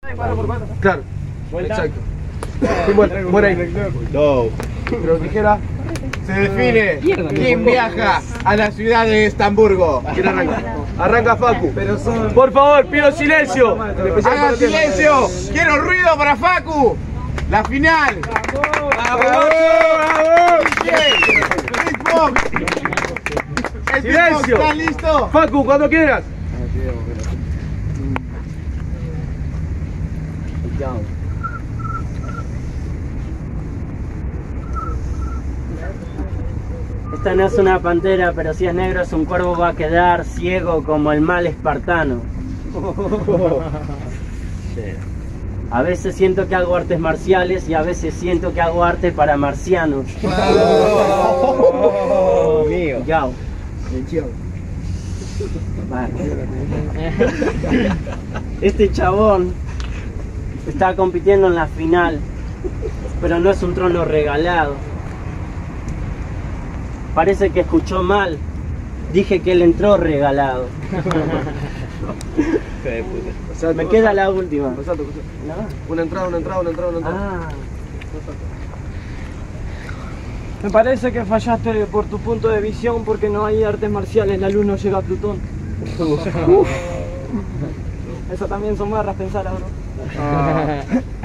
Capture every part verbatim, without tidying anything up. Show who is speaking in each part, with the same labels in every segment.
Speaker 1: Claro, exacto. Muere ahí.
Speaker 2: No.
Speaker 1: Pero tijera.
Speaker 2: Se define quién viaja a la ciudad de Estamburgo.
Speaker 1: ¿Quién arranca? Arranca Facu. Por favor, pido silencio.
Speaker 2: Hagan silencio. Quiero ruido para Facu. La final.
Speaker 1: ¡Bravo!
Speaker 2: El
Speaker 1: ¡Silencio!
Speaker 2: ¿Está listo?
Speaker 1: Facu, cuando quieras.
Speaker 3: Esta no es una pantera, pero si es negro es un cuervo, va a quedar ciego como el mal espartano. A veces siento que hago artes marciales y a veces siento que hago arte para marcianos.
Speaker 2: Oh, mío.
Speaker 3: Yao. Este chabón está compitiendo en la final, pero no es un trono regalado. Parece que escuchó mal. Dije que él entró regalado. Me queda la última.
Speaker 1: ¿No? Una entrada, una entrada, una entrada, una entrada.
Speaker 3: Ah.
Speaker 4: Me parece que fallaste por tu punto de visión porque no hay artes marciales, la luz no llega a Plutón. Uf. Eso también son barras, pensar ahora.
Speaker 1: Ah.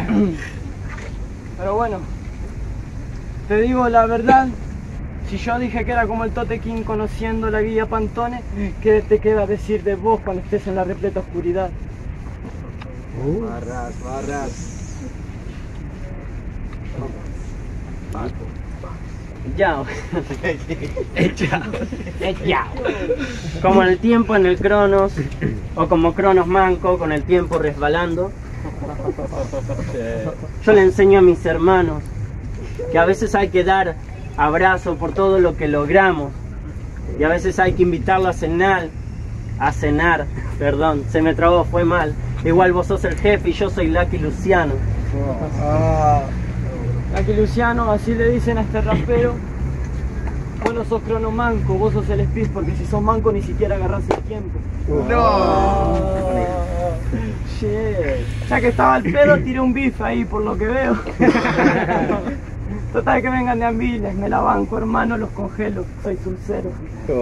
Speaker 4: Pero bueno, te digo la verdad. Si yo dije que era como el Tote King conociendo la guía Pantone, ¿qué te queda decir de vos cuando estés en la repleta oscuridad?
Speaker 1: Uh. Barras, barras.
Speaker 3: Yao. Yao. Como el tiempo en el Cronos, o como Cronos manco con el tiempo resbalando. Yo le enseño a mis hermanos que a veces hay que dar abrazo por todo lo que logramos y a veces hay que invitarlo a cenar, a cenar, perdón, se me trabó, fue mal. Igual vos sos el jefe y yo soy Lucky Luciano.
Speaker 4: Ah. Lucky Luciano, así le dicen a este rapero. Vos no sos crono manco, vos sos el speed, porque si sos manco ni siquiera agarrás el tiempo.
Speaker 2: No.
Speaker 4: Oh, shit. Ya que estaba el pedo, tiré un bife ahí por lo que veo. Total que vengan de Ambiles, me la banco, hermano, los congelo, soy sulcero.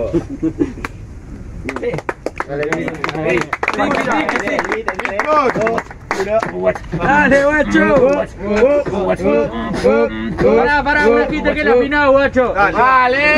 Speaker 3: Dale, guacho. Pará, pará, una quita que es la final, guacho.
Speaker 2: Dale.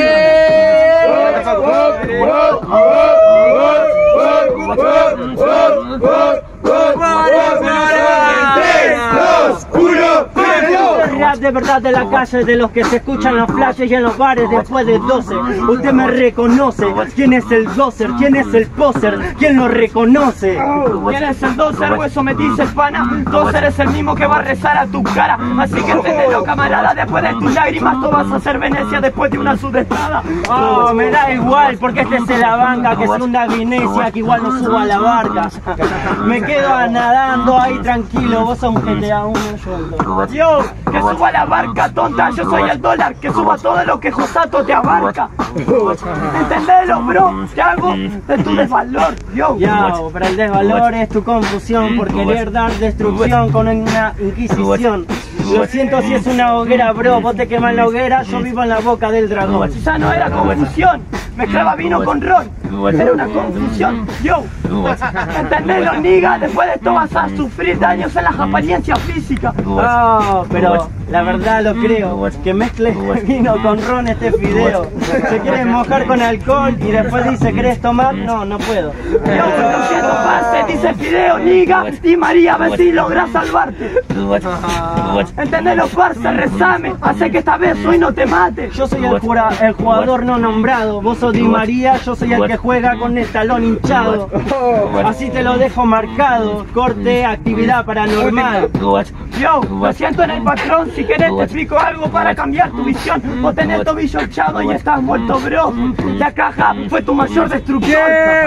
Speaker 3: Rap de verdad de la calle, de los que se escuchan los flashes y en los bares después de doce. Usted me reconoce. ¿Quién es el doser? ¿Quién es el poser? ¿Quién lo reconoce?
Speaker 4: ¿Quién es el doser? O eso me dice pana. Doser es el mismo que va a rezar a tu cara. Así que entendelo, camarada, después de tus lágrimas tú vas a hacer Venecia después de una sudestada.
Speaker 3: Oh, me da igual porque este es la banca, que es una Venecia, que igual no suba a la barca. Me quedo nadando ahí tranquilo, vos sos un G T A uno, yo
Speaker 4: Yo, que suba a la barca, tonta, yo soy el dólar, que suba todo lo que Josato te abarca. Entendelo, bro, ¿qué hago? De tu desvalor, yo.
Speaker 3: Yo, pero el desvalor es tu confusión por querer dar destrucción con una inquisición. Lo siento si es una hoguera, bro, vos te quemas la hoguera, yo vivo en la boca del dragón.
Speaker 4: Quizá no era confusión, mezclaba vino con ron, era una confusión, yo. Entendelo, niga, después de esto vas a sufrir daños en las apariencias físicas.
Speaker 3: Oh, pero la verdad lo creo, que mezcle vino con ron este fideo. Se quiere mojar con alcohol y después dice, ¿querés tomar? No, no puedo.
Speaker 4: Yo, lo siento, parce, dice fideo, niga, y María, a ver si lográs salvarte. Entendelo, parce, rezame, hace que esta vez hoy no te mate.
Speaker 3: Yo soy el, jura, el jugador no nombrado, vos sos Di María, yo soy el que juega con el talón hinchado. Así te lo dejo marcado, corte, actividad paranormal.
Speaker 4: Yo, lo siento en el patrón, si querés te explico algo para cambiar tu visión. Vos tenés tobillo hinchado y estás muerto, bro. La caja fue tu mayor destrucción.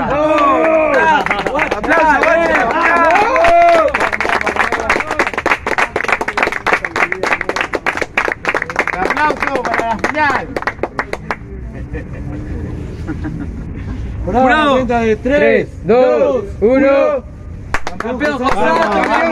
Speaker 2: Aplauso para la final.
Speaker 1: Jurado.
Speaker 5: Cuenta de tres, dos, uno.
Speaker 1: Campeón Josato.